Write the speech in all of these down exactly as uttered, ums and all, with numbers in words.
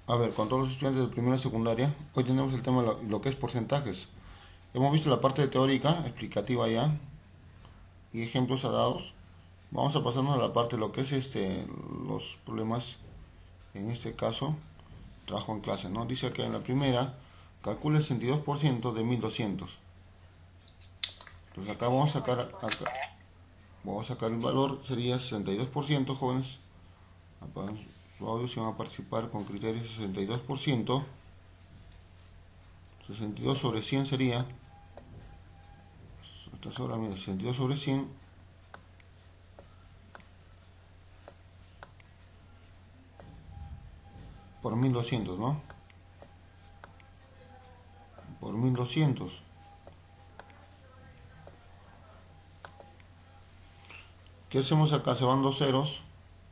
A ver, con todos los estudiantes de primera y secundaria, hoy tenemos el tema de lo, lo que es porcentajes. Hemos visto la parte teórica, explicativa ya, y ejemplos dados. Vamos a pasarnos a la parte de lo que es este, los problemas, en este caso, trabajo en clase, ¿no? Dice que en la primera, calcula el sesenta y dos por ciento de mil doscientos. Entonces acá vamos a sacar, acá, vamos a sacar el valor, sería sesenta y dos por ciento, jóvenes. Apagan su audio si van a participar con criterios sesenta y dos por ciento. sesenta y dos sobre cien sería, esta sobra, mira, sesenta y dos sobre cien por mil doscientos, ¿no? Por mil doscientos. ¿Qué hacemos acá? Se van dos ceros.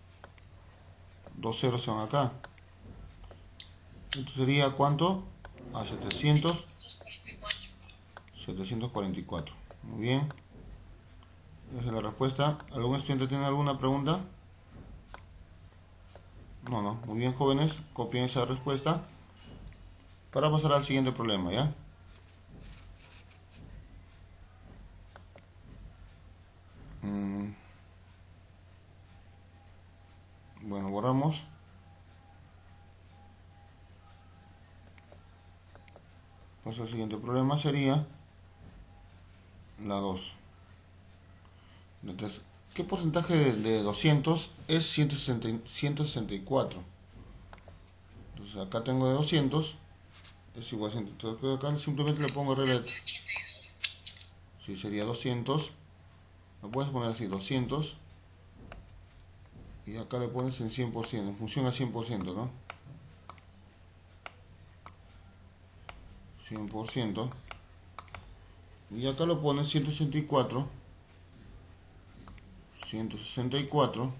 Dos ceros se van acá. Esto sería ¿cuánto? A setecientos. setecientos cuarenta y cuatro. Muy bien. Esa es la respuesta. ¿Algún estudiante tiene alguna pregunta? No, no. Muy bien, jóvenes. Copien esa respuesta para pasar al siguiente problema, ¿ya? Mm. Bueno, borramos. Paso al siguiente problema, sería la dos. Entonces, ¿qué porcentaje de, de doscientos es ciento sesenta y cuatro? Entonces acá tengo de doscientos, es igual a cien. Entonces acá simplemente le pongo regla. Si sí, sería doscientos, lo puedes poner así, doscientos, y acá le pones en cien por ciento, en función a cien por ciento, ¿no? cien por ciento. Y acá lo pones ciento sesenta y cuatro. ciento sesenta y cuatro.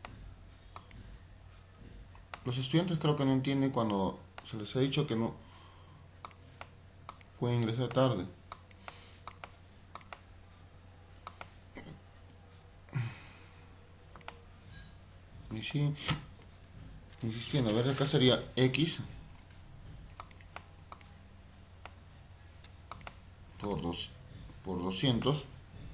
Los estudiantes creo que no entienden cuando se les ha dicho que no pueden ingresar tarde. Y sí, insistiendo, a ver, acá sería X por, dos, por doscientos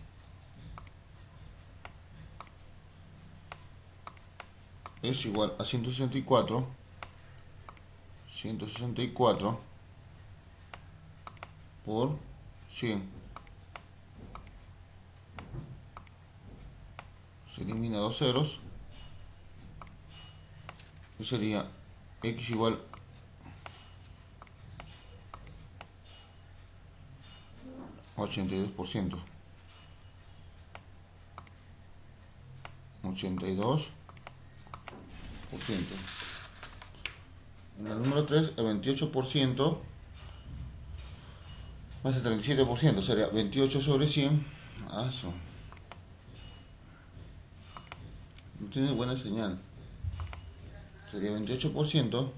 es igual a ciento sesenta y cuatro. ciento sesenta y cuatro por cien. Se elimina dos ceros y sería X igual a ochenta y dos por ciento. ochenta y dos por ciento. En el número tres, el veintiocho por ciento más el treinta y siete por ciento sería veintiocho sobre cien. Ah, eso. No tiene buena señal. Sería veintiocho por ciento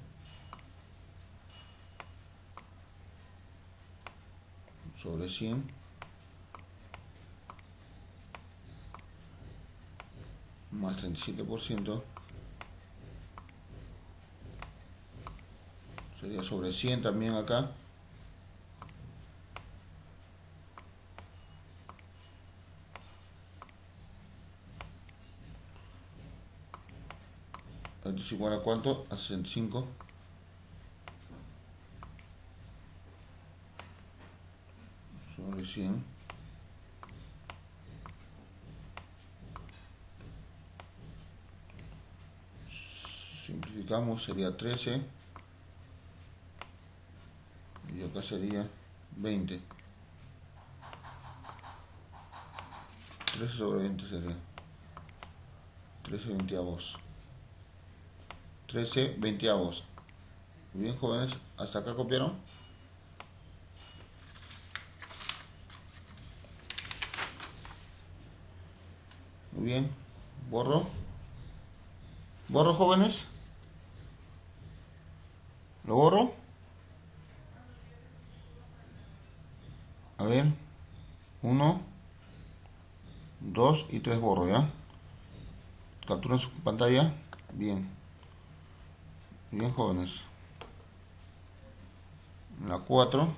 sobre cien más treinta y siete por ciento sería sobre cien también acá. Esto es igual a ¿cuánto? A sesenta y cinco sobre cien. Simplificamos, sería trece. Y acá sería veinte. trece sobre veinte sería trece veinteavos. trece veinteavos. Muy bien, jóvenes, ¿hasta acá copiaron? Muy bien, borro. Borro, jóvenes. Lo borro. A ver, uno, dos y tres borro, ¿ya? Capturen su pantalla. Bien. Bien, jóvenes. la cuatro.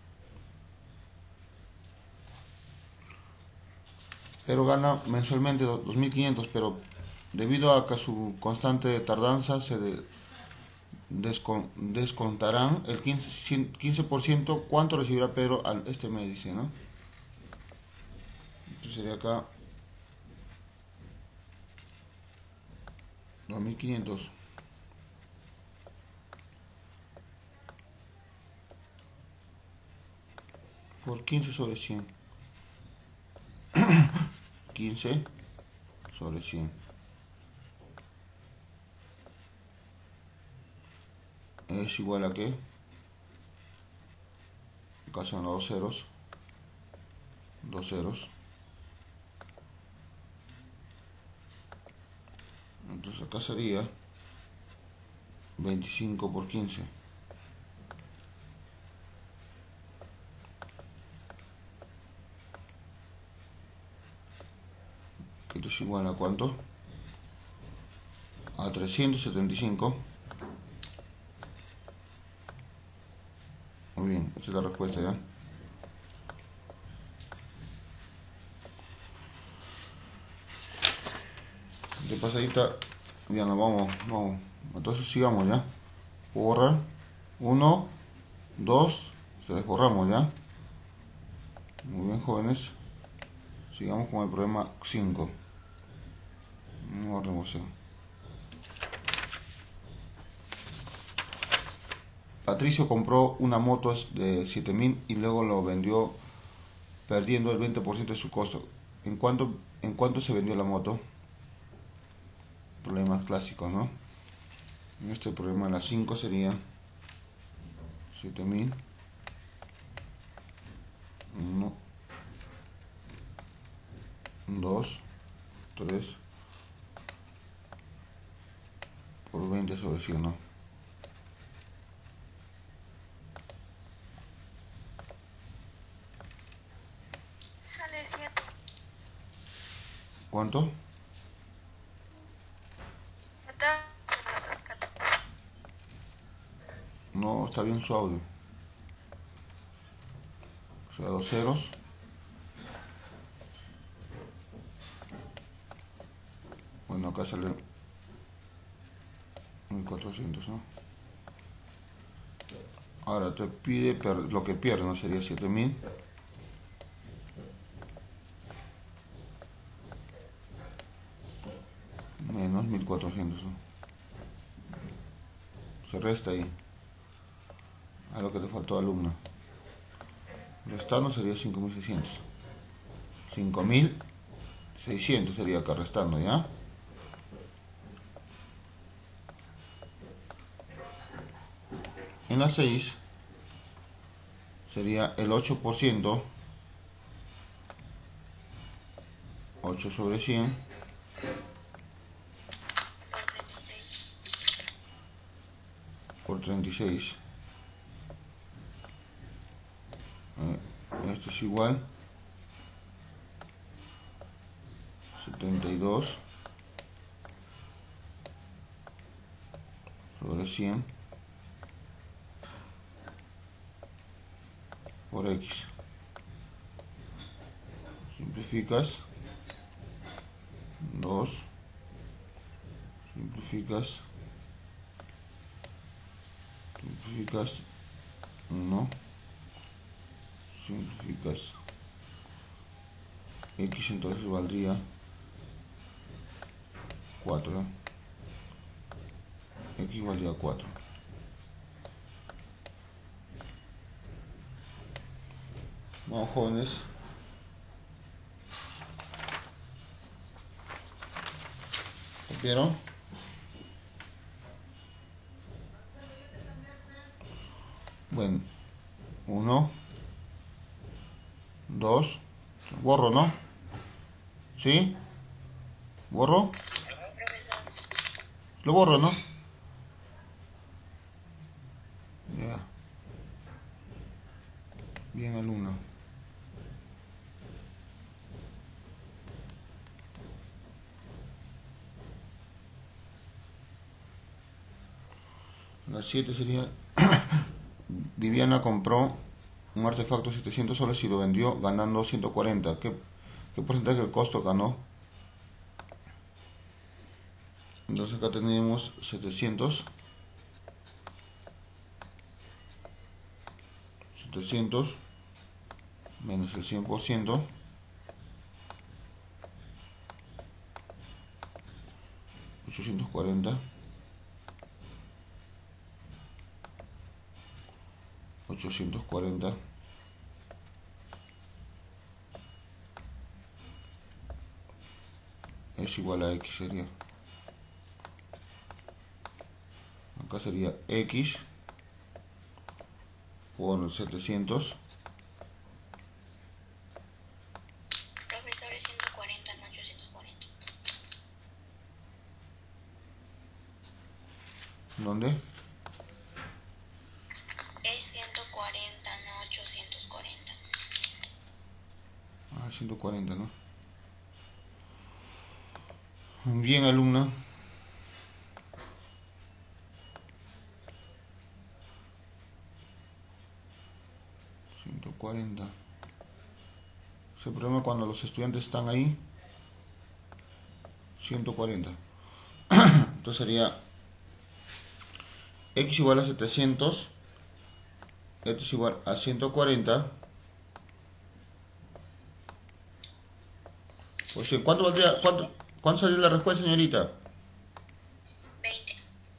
Pero gana mensualmente dos mil quinientos, pero debido a que su constante tardanza se de, descon, descontarán el quince, quince por ciento. ¿Cuánto recibirá Pedro al este mes? Dice, ¿no? Entonces sería acá dos mil quinientos por quince sobre cien. quince sobre cien es igual a que, acá son los dos ceros, dos ceros, entonces acá sería veinticinco por quince. Esto es igual a ¿cuánto? A trescientos setenta y cinco. Muy bien, esta es la respuesta ya. De pasadita, ya nos vamos, vamos. Entonces sigamos ya. Borrar. uno, dos, se desborramos ya. Muy bien, jóvenes. Sigamos con el problema cinco. No remoción. Patricio compró una moto de siete mil y luego lo vendió perdiendo el veinte por ciento de su costo. ¿En cuánto, en cuánto se vendió la moto? Problemas clásicos, ¿no? En este problema la cinco sería siete mil. uno, dos, tres por veinte sobre cien, ¿no? Sale siete. ¿Cuánto? No, está bien su audio. O sea, dos ceros. Bueno, acá sale mil cuatrocientos, ¿no? Ahora te pide lo que pierde, ¿no? Sería siete mil. Menos mil cuatrocientos, ¿no? Se resta ahí. A lo que te faltó, alumno. Restando sería cinco mil seiscientos. cinco mil seiscientos sería acá restando, ¿ya? En la seis sería el ocho por ciento. ocho sobre cien. Por treinta y seis. Esto es igual setenta y dos sobre cien por X. Simplificas dos, simplificas, simplificas uno, simplificas X, entonces valdría cuatro. X valdría cuatro. Vamos, jóvenes. ¿Vieron? Bueno, uno, dos, borro, ¿no? ¿Sí? ¿Borro? Lo borro, ¿no? Ya. Bien, alumno. La siete sería Viviana compró un artefacto de setecientos soles y lo vendió ganando ciento cuarenta. ¿Qué, qué porcentaje del costo ganó? Entonces acá tenemos setecientos. setecientos menos el cien por ciento. ochocientos cuarenta. ochocientos cuarenta es igual a X, sería. Acá sería X por setecientos. Profesor, es ciento cuarenta, no ochocientos cuarenta. ¿Dónde? Es ciento cuarenta, no ochocientos cuarenta. Ah, ciento cuarenta, ¿no? Bien, alumna. ciento cuarenta. Ese problema cuando los estudiantes están ahí. ciento cuarenta. Entonces sería X igual a setecientos. Esto es igual a ciento cuarenta. Pues, ¿cuánto valdría? ¿Cuánto, ¿Cuánto salió la respuesta, señorita? veinte.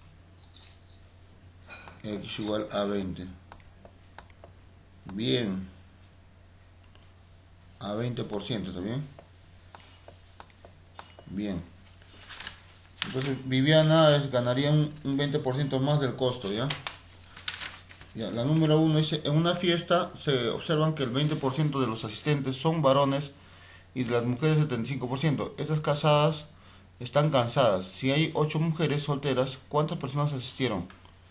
X igual a veinte. Bien. A veinte por ciento, ¿está bien? Bien. Entonces Viviana es, ganaría un, un veinte por ciento más del costo, ¿ya? Ya, la número uno dice, en una fiesta se observan que el veinte por ciento de los asistentes son varones y de las mujeres el setenta y cinco por ciento. Estas casadas están cansadas. Si hay ocho mujeres solteras, ¿cuántas personas asistieron?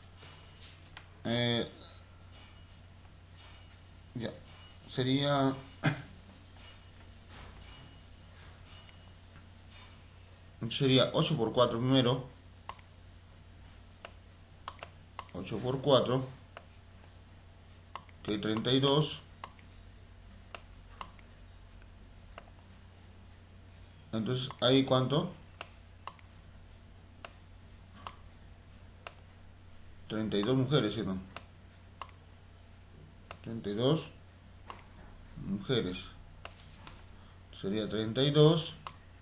Eh, ya, sería... Sería ocho por cuatro primero. ocho por cuatro. Que treinta y dos. Entonces, ¿ahí cuánto? treinta y dos mujeres, ¿sí o no? treinta y dos mujeres. Sería treinta y dos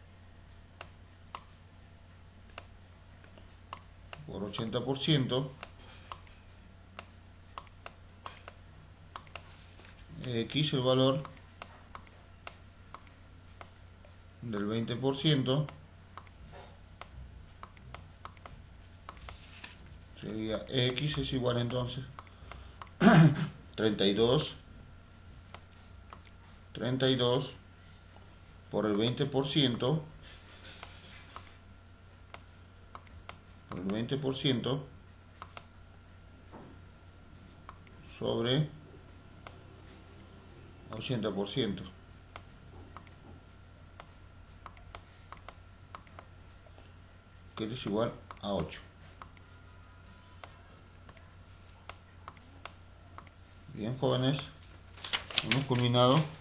por ochenta por ciento. X el valor del veinte por ciento. Sería X es igual entonces treinta y dos treinta y dos por el veinte por ciento por el veinte por ciento sobre ochenta por ciento, que es igual a ocho. Bien, jóvenes, hemos culminado.